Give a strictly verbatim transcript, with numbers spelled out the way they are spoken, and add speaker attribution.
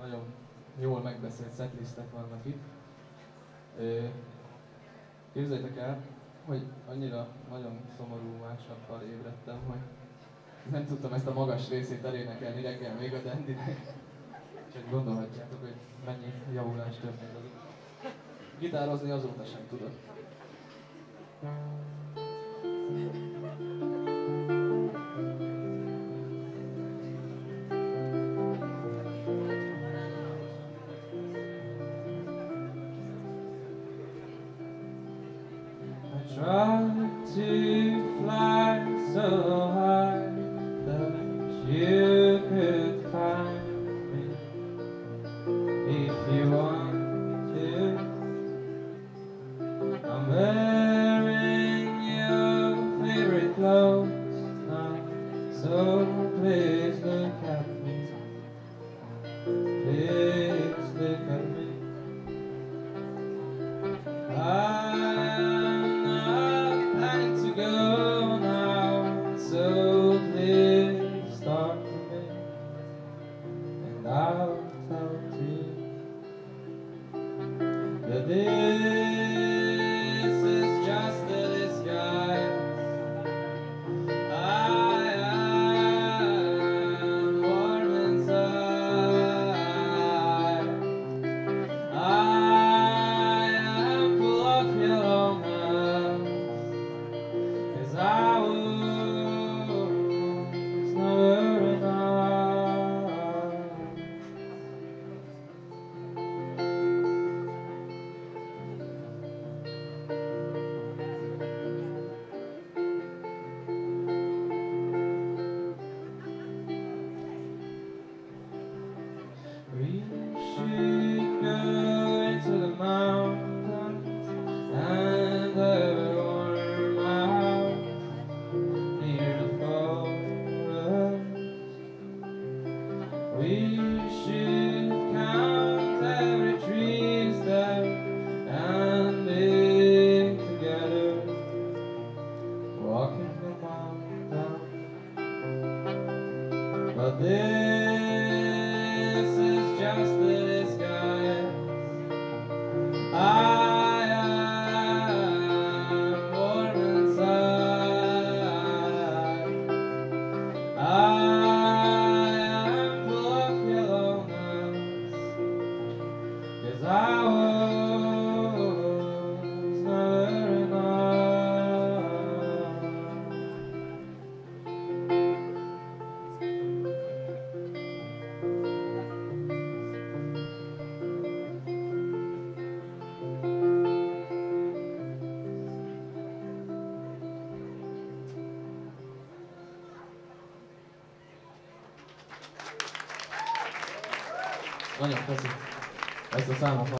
Speaker 1: nagyon jól megbeszélt setlistek vannak itt. Képzeljétek el, hogy annyira nagyon szomorú másnappal ébredtem, hogy nem tudtam ezt a magas részét elénekelni reggel még a dandynek. Úgyhogy gondolhatjátok, hogy mennyi javulás történt azóta. Gitározni azóta sem tudok.
Speaker 2: Try to fly so high that you could climb me if you want to. I'm wearing your favorite clothes now, so please look at me. Please look at me. I go now, so please talk to me, and I'll tell you that this is just a disguise. I am warm inside. I am full of your I was never enough. We should go into the mountains and there warm out near the forest. We should count every tree there and be together, walking the mountain. But this is just a disguise. I am warm inside. I am full of yellowness, 'cause I was never enough.
Speaker 1: Nagyon köszi ezt a számot.